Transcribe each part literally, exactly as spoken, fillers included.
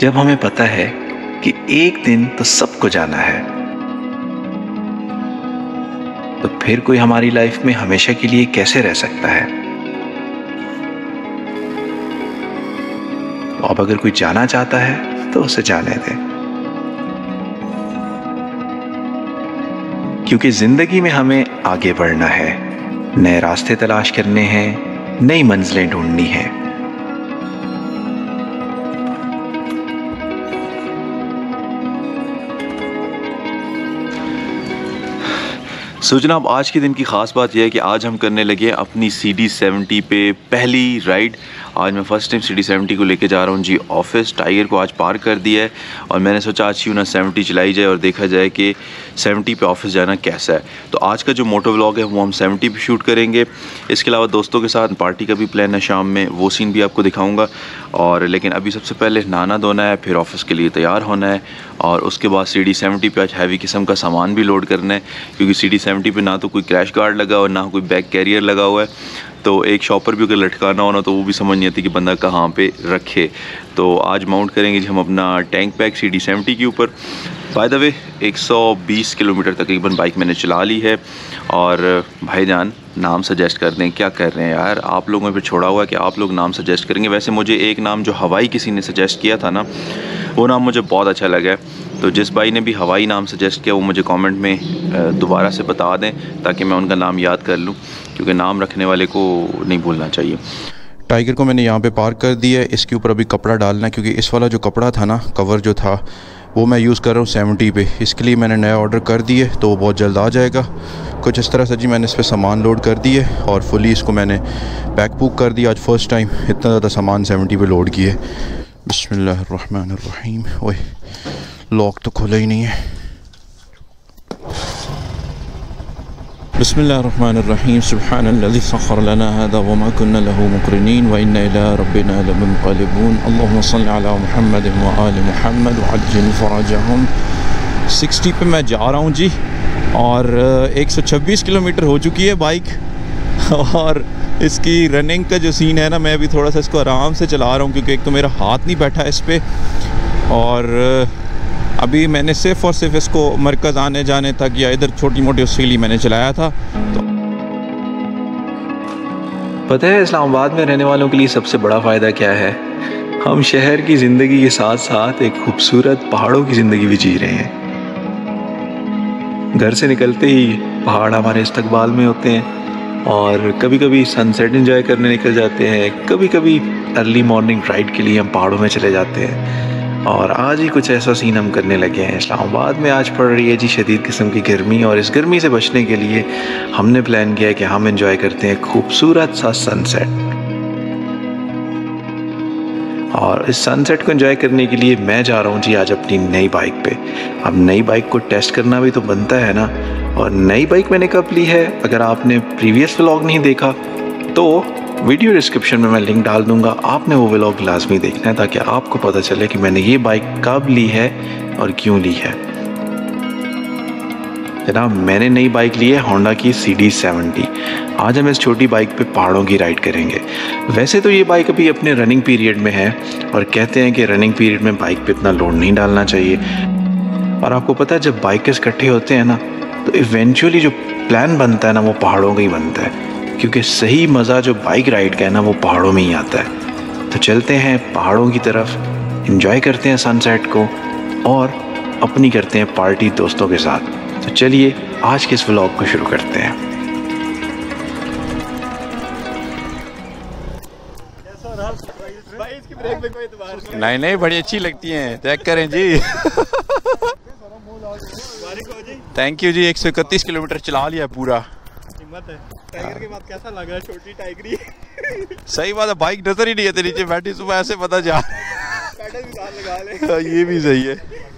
जब हमें पता है कि एक दिन तो सबको जाना है, तो फिर कोई हमारी लाइफ में हमेशा के लिए कैसे रह सकता है? तो अब अगर कोई जाना चाहता है तो उसे जाने दें, क्योंकि जिंदगी में हमें आगे बढ़ना है, नए रास्ते तलाश करने हैं, नई मंजिलें ढूंढनी हैं। सो जनाब, आज के दिन की ख़ास बात यह है कि आज हम करने लगे अपनी सी डी सेवेंटी पे पहली राइड। आज मैं first time C D seventy को लेके जा रहा हूँ जी ऑफिस। टाइगर को आज पार्क कर दिया है और मैंने सोचा आज क्यों ना सेवेंटी चलाई जाए और देखा जाए कि सेवेंटी पे ऑफिस जाना कैसा है। तो आज का जो मोटो व्लॉग है वो हम सेवेंटी पे शूट करेंगे। इसके अलावा दोस्तों के साथ पार्टी का भी प्लान है शाम में, वो सीन भी आपको दिखाऊँगा। और लेकिन अभी सबसे पहले नहाना धोना है, फिर ऑफिस के लिए तैयार होना है और उसके बाद सी डी सेवेंटी पे आज हैवी किस्म का सामान भी लोड करना है, क्योंकि सी डी सेवेंटी पे ना तो कोई क्रैश गार्ड लगा हुआ, ना कोई बैक कैरियर लगा हुआ है। तो एक शॉपर भी अगर लटकाना हो ना तो वो भी समझ नहीं आती कि बंदा कहाँ पे रखे। तो आज माउंट करेंगे जी हम अपना tank pack C D seventy के ऊपर। बाय द वे एक सौ बीस किलोमीटर तकरीबन बाइक मैंने चला ली है। और भाईजान नाम सजेस्ट कर दें, क्या कर रहे हैं यार, आप लोगों पे छोड़ा हुआ है कि आप लोग नाम सजेस्ट करेंगे। वैसे मुझे एक नाम जो हवाई किसी ने सजेस्ट किया था ना, वो नाम मुझे बहुत अच्छा लगा है। तो जिस भाई ने भी हवाई नाम सजेस्ट किया वो मुझे कमेंट में दोबारा से बता दें ताकि मैं उनका नाम याद कर लूँ, क्योंकि नाम रखने वाले को नहीं भूलना चाहिए। टाइगर को मैंने यहाँ पे पार्क कर दिया है। इसके ऊपर अभी कपड़ा डालना है, क्योंकि इस वाला जो कपड़ा था ना, कवर जो था, वो मैं यूज़ कर रहा हूँ सेवेंटी पे। इसके लिए मैंने नया ऑर्डर कर दिए, तो वो बहुत जल्द आ जाएगा। कुछ इस तरह से जी मैंने इस पर सामान लोड कर दिए और फुली इसको मैंने पैक पुक कर दिया। आज फ़र्स्ट टाइम इतना ज़्यादा सामान सेवेंटी पे लोड किए। बिस्मिल्लाहिर्रहमानिर्रहीम। ओए लॉक तो खुला ही नहीं है। बिस्मिल्लाहिर्रहमानिर्रहीम। सुब्हानल्लज़ी सख़्ख़र लना हाज़ा व मा कुन्ना लहू मुक़रिनीन व इन्ना इला रब्बिना लमुनक़लिबून। अल्लाहुम्मा सल्लि अला मुहम्मद व आलि मुहम्मद व अज्जिल फ़रजहुम। सिक्सटी पे मैं जा रहा हूँ जी और एक सौ छब्बीस किलोमीटर हो चुकी है बाइक। और इसकी रनिंग का जो सीन है ना, मैं अभी थोड़ा सा इसको आराम से चला रहा हूँ, क्योंकि एक तो मेरा हाथ नहीं बैठा इस पर और अभी मैंने सिर्फ और सिर्फ इसको मरकज़ आने जाने तक या इधर छोटी मोटी उसके लिए मैंने चलाया था। तो पता है इस्लामाबाद में रहने वालों के लिए सबसे बड़ा फ़ायदा क्या है? हम शहर की ज़िंदगी के साथ साथ एक खूबसूरत पहाड़ों की ज़िंदगी भी जी रहे हैं। घर से निकलते ही पहाड़ हमारे इस्तकबाल में होते हैं और कभी कभी सनसेट एंजॉय करने निकल जाते हैं, कभी कभी अर्ली मॉर्निंग राइड के लिए हम पहाड़ों में चले जाते हैं। और आज ही कुछ ऐसा सीन हम करने लगे हैं। इस्लामाबाद में आज पड़ रही है जी शदीद किस्म की गर्मी, और इस गर्मी से बचने के लिए हमने प्लान किया है कि हम एंजॉय करते हैं खूबसूरत सा सनसेट। और इस सनसेट को एंजॉय करने के लिए मैं जा रहा हूँ जी आज अपनी नई बाइक पे। अब नई बाइक को टेस्ट करना भी तो बनता है ना। और नई बाइक मैंने कब ली है, अगर आपने प्रीवियस व्लॉग नहीं देखा तो वीडियो डिस्क्रिप्शन में मैं लिंक डाल दूंगा, आपने वो व्लॉग लाजमी देखना है ताकि आपको पता चले कि मैंने ये बाइक कब ली है और क्यों ली है। जनाब, मैंने नई बाइक ली है होंडा की सी डी सेवेंटी। आज हम इस छोटी बाइक पे पहाड़ों की राइड करेंगे। वैसे तो ये बाइक अभी अपने रनिंग पीरियड में है और कहते हैं कि रनिंग पीरियड में बाइक पे इतना लोड नहीं डालना चाहिए। और आपको पता है जब बाइकर्स इकट्ठे होते हैं ना, तो इवेंचुअली जो प्लान बनता है ना वो पहाड़ों का ही बनता है, क्योंकि सही मज़ा जो बाइक राइड का है ना वो पहाड़ों में ही आता है। तो चलते हैं पहाड़ों की तरफ, एंजॉय करते हैं सनसेट को और अपनी करते हैं पार्टी दोस्तों के साथ। तो चलिए आज के इस व्लॉग को शुरू करते हैं। नहीं नहीं बड़ी अच्छी लगती हैं, चेक करें जी। थैंक यू जी। एक सौ इकतीस किलोमीटर चला लिया पूरा। हिम्मत है। टाइगर के बाद कैसा लग रहा है? छोटी टाइगरी। सही बात है, बाइक नजर ही नहीं है नीचे बैठी, सुबह ऐसे पता जा पैडल भी साथ लगा ले। ये भी सही है।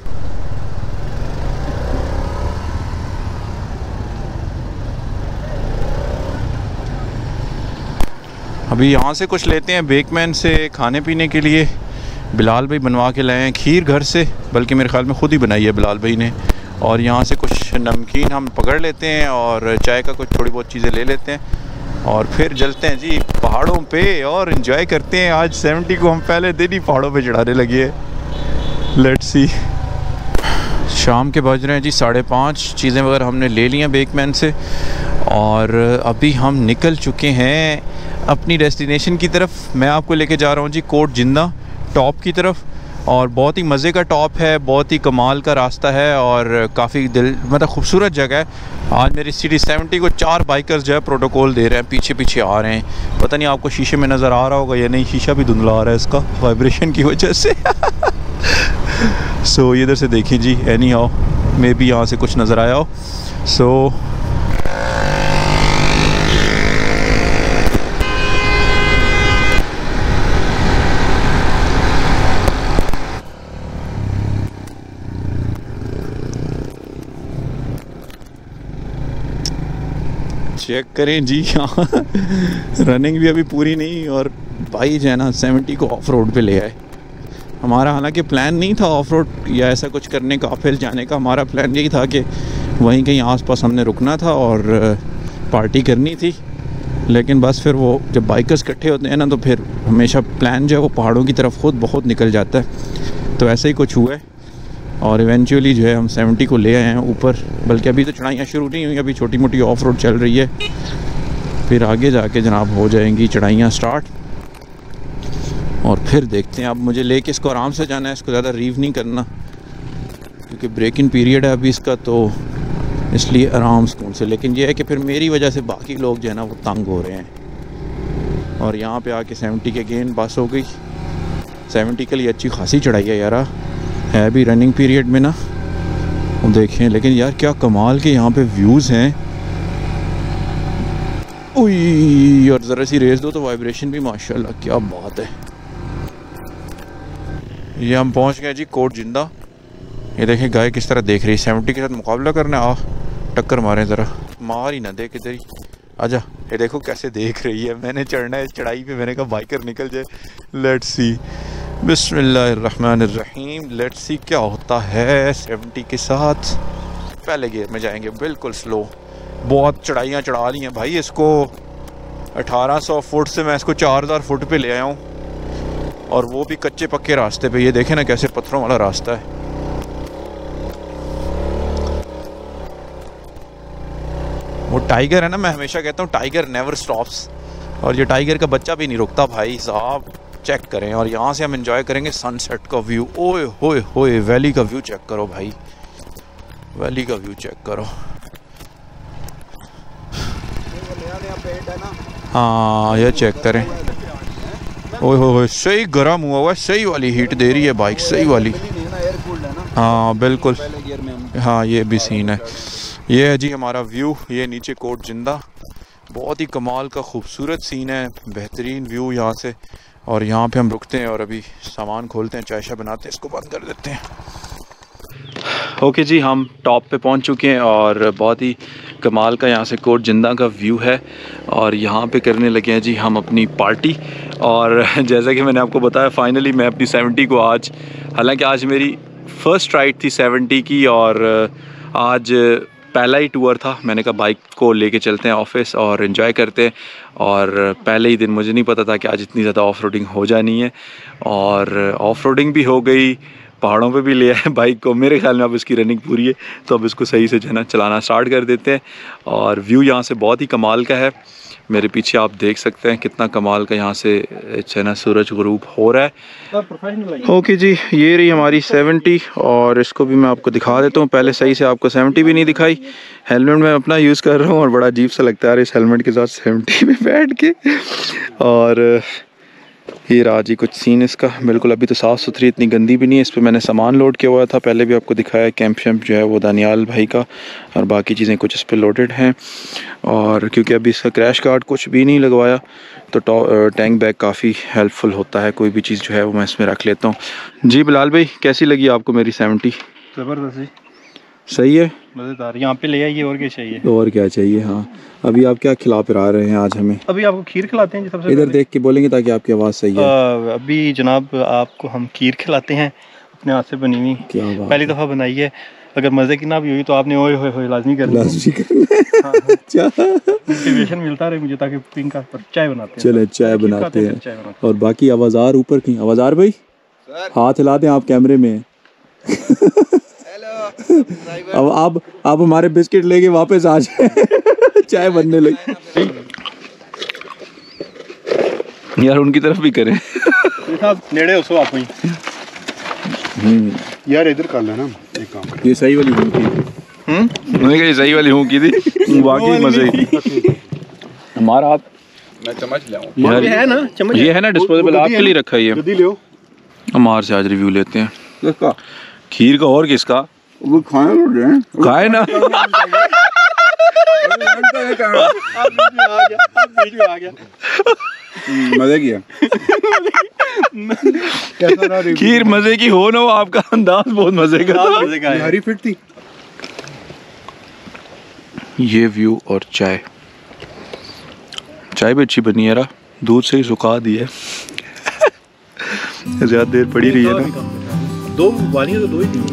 अभी यहाँ से कुछ लेते हैं बेकमैन से खाने पीने के लिए। बिलाल भाई बनवा के लाए हैं खीर घर से, बल्कि मेरे ख्याल में ख़ुद ही बनाई है बिलाल भाई ने। और यहाँ से कुछ नमकीन हम पकड़ लेते हैं और चाय का कुछ थोड़ी बहुत चीज़ें ले लेते हैं और फिर चलते हैं जी पहाड़ों पे और इन्जॉय करते हैं। आज सेवेंटी को हम पहले दिन ही पहाड़ों पे चढ़ाने लगे हैं। Let's see. शाम के बज रहे हैं जी साढ़े पाँच। चीज़ें वगैरह हमने ले ली हैं बेकमैन से और अभी हम निकल चुके हैं अपनी डेस्टिनेशन की तरफ। मैं आपको लेके जा रहा हूँ जी कोट जिंदा टॉप की तरफ, और बहुत ही मज़े का टॉप है, बहुत ही कमाल का रास्ता है और काफ़ी दिल मतलब खूबसूरत जगह है। आज मेरी सी डी सेवेंटी को चार बाइकर्स जो है प्रोटोकॉल दे रहे हैं, पीछे पीछे आ रहे हैं। पता नहीं आपको शीशे में नज़र आ रहा होगा या नहीं, शीशा भी धुंधला आ रहा है इसका वाइब्रेशन की वजह से। सो so, इधर से देखें जी, एनी हाउ मे बी यहाँ से कुछ नज़र आया हो। सो so, चेक करें जी यहाँ रनिंग भी अभी पूरी नहीं और भाई जो है ना सेवेंटी को ऑफ रोड पे ले आए। हमारा हालांकि प्लान नहीं था ऑफ रोड या ऐसा कुछ करने का, फिर जाने का। हमारा प्लान यही था कि वहीं कहीं आसपास हमने रुकना था और पार्टी करनी थी, लेकिन बस फिर वो जब बाइकर्स इकट्ठे होते हैं ना तो फिर हमेशा प्लान जो है वो पहाड़ों की तरफ खुद बहुत निकल जाता है। तो ऐसा ही कुछ हुआ है और इवेंचुअली जो है हम सेवेंटी को ले आए हैं ऊपर। बल्कि अभी तो चढ़ाइयाँ शुरू नहीं हुई, अभी छोटी मोटी ऑफ रोड चल रही है, फिर आगे जाके जनाब हो जाएंगी चढ़ाइयाँ स्टार्ट और फिर देखते हैं। अब मुझे लेके इसको आराम से जाना है, इसको ज़्यादा रीव नहीं करना क्योंकि ब्रेकिंग पीरियड है अभी इसका, तो इसलिए आराम सुकून से। लेकिन यह है कि फिर मेरी वजह से बाकी लोग जो है ना वो तंग हो रहे हैं। और यहाँ पे आके सेवेंटी के गेन पास हो गई। सेवेंटी के लिए अच्छी खासी चढ़ाई है यार, है भी रनिंग पीरियड में ना, देखें। लेकिन यार क्या कमाल के यहाँ पे व्यूज़ हैं। उई, और ज़रा सी रेस दो तो वाइब्रेशन भी माशाल्लाह, क्या बात है। ये हम पहुँच गए जी कोट जिंदा। ये देखें गाय किस तरह देख रही है, सेवेंटी के साथ मुकाबला करने आ टक्कर मारें, ज़रा मार ही ना दे किधर ही। आजा, ये देखो कैसे देख रही है। मैंने चढ़ना है चढ़ाई पे, मैंने कहा बाइकर निकल जाए। लेट्स सी, बिस्मिल्लाहिर्रहमानिर्रहीम। लेट्स सी क्या होता है सेवेंटी के साथ। पहले गियर में जाएंगे बिल्कुल स्लो। बहुत चढ़ाइयाँ चढ़ा ली हैं भाई इसको। अठारह सौ फुट से मैं इसको चार हज़ार फुट पे ले आया हूँ और वो भी कच्चे पक्के रास्ते पे। ये देखें ना कैसे पत्थरों वाला रास्ता है। वो टाइगर है ना, मैं हमेशा कहता हूँ टाइगर नेवर स्टॉप्स, और ये टाइगर का बच्चा भी नहीं रुकता भाई साहब। चेक करें, और यहाँ से हम एंजॉय करेंगे सनसेट का व्यू। ओए होए होए, वैली का व्यू चेक करो भाई, वैली का व्यू चेक करो। हाँ ये चेक करें। ओए होए, सही गर्म हुआ हुआ है, सही वाली हीट दे रही है बाइक, सही वाली। हाँ बिल्कुल, हाँ ये भी सीन है। ये है जी हमारा व्यू, ये नीचे कोट जिंदा। बहुत ही कमाल का खूबसूरत सीन है, बेहतरीन व्यू यहाँ से। और यहाँ पे हम रुकते हैं और अभी सामान खोलते हैं, चाय शाय बनाते हैं, इसको बंद कर देते हैं। ओके जी, हम टॉप पे पहुँच चुके हैं और बहुत ही कमाल का यहाँ से कोट जिंदा का व्यू है। और यहाँ पे करने लगे हैं जी हम अपनी पार्टी। और जैसा कि मैंने आपको बताया, फाइनली मैं अपनी सेवेंटी को आज, हालांकि आज मेरी फ़र्स्ट राइड थी सेवेंटी की और आज पहला ही टूर था। मैंने कहा बाइक को लेके चलते हैं ऑफिस और एंजॉय करते हैं। और पहले ही दिन मुझे नहीं पता था कि आज इतनी ज़्यादा ऑफ रोडिंग हो जानी है, और ऑफ रोडिंग भी हो गई, पहाड़ों पे भी ले आए बाइक को। मेरे ख्याल में अब इसकी रनिंग पूरी है, तो अब इसको सही से जो है ना चलाना स्टार्ट कर देते हैं। और व्यू यहाँ से बहुत ही कमाल का है। मेरे पीछे आप देख सकते हैं कितना कमाल का यहाँ से जो है ना सूरज गुरूब हो रहा है। ओके जी, ये रही हमारी सेवेंटी और इसको भी मैं आपको दिखा देता हूँ। पहले सही से आपको सेवेंटी भी नहीं दिखाई। हेलमेट मैं अपना यूज़ कर रहा हूँ और बड़ा अजीब सा लगता है इस हेलमेट के साथ सेवेंटी में बैठ के। और ये रहा जी कुछ सीन इसका। बिल्कुल अभी तो साफ़ सुथरी, इतनी गंदी भी नहीं है। इस पर मैंने सामान लोड किया हुआ था, पहले भी आपको दिखाया। कैंप शैम्प जो है वो दानियाल भाई का, और बाकी चीज़ें कुछ इस पर लोडेड हैं। और क्योंकि अभी इसका क्रैश गार्ड कुछ भी नहीं लगवाया, तो टैंक बैग काफ़ी हेल्पफुल होता है। कोई भी चीज़ जो है वो मैं इसमें रख लेता हूँ। जी बिलाल भाई, कैसी लगी आपको मेरी सेवेंटी? ज़बरदस्त, सही है, मज़ेदार। यहाँ पे ले आइए, और क्या चाहिए? और क्या चाहिए। हाँ, अभी आप क्या खिला पिला रहे हैं आज हमें? अभी आपको खीर खिलाते हैं जी। सबसे इधर देख के बोलेंगे ताकि आपकी आवाज़ सही है। आ, अभी जनाब आपको हम खीर खिलाते हैं, अपने हाथ से बनी हुई। क्या बात, पहली दफ़ा बनाई है। अगर मज़े की ना भी हुई तो आपने ओए होए होए लाजमी करना, लाजमी करना। अच्छा, मोटिवेशन मिलता रहे मुझे, ताकि पिंक का पर चाय बनाते हैं। चले चाय बनाते हैं। और बाकी आवाज़ार ऊपर की, आवाज़ार भाई हाथ हिला दें, आप कैमरे में। अब आप आप हमारे बिस्किट लेके वापस आ जाए। चाय बनने लगी। यार उनकी तरफ भी करें। साहब नेड़े हो सो आप ही यार इधर कर लेना एक काम। ये सही वाली हुई थी। हम्म मैंने कहा ये सही वाली हूँ की थी वाकई मजे की। हमारा हाथ मैं चम्मच ले आऊं यार है ना चम्मच ये है ना डिस्पोजेबल आपके लिए रखा है ये। जल्दी ले हमारे से आज रिव्यू लेते हैं किसका? खीर का और किसका वो खाए तो खाए ना। आ गया मजे किया। खीर मजे की हो ना हो, आपका अंदाज बहुत मजे का था। हरी फिट थी। ये व्यू और चाय चाय भी अच्छी बनी है यार, दूध से ही सुखा दी है। ज्यादा देर पड़ी रही है ना। दो वालियां तो दो ही थी।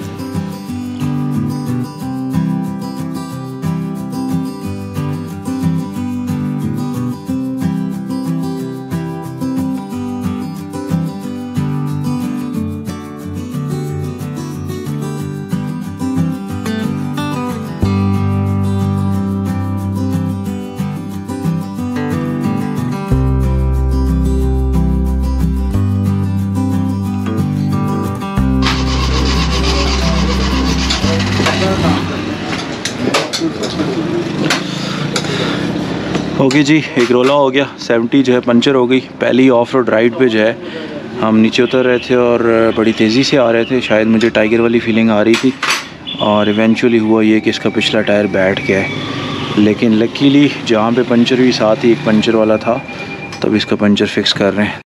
ओके जी, एक रोला हो गया। सेवेंटी जो है पंचर हो गई। पहली ऑफ रोड राइड पे जो है हम नीचे उतर रहे थे और बड़ी तेज़ी से आ रहे थे। शायद मुझे टाइगर वाली फीलिंग आ रही थी और इवेंचुअली हुआ ये कि इसका पिछला टायर बैठ गया है। लेकिन लकीली जहाँ पे पंचर हुई साथ ही एक पंचर वाला था, तब इसका पंचर फिक्स कर रहे हैं।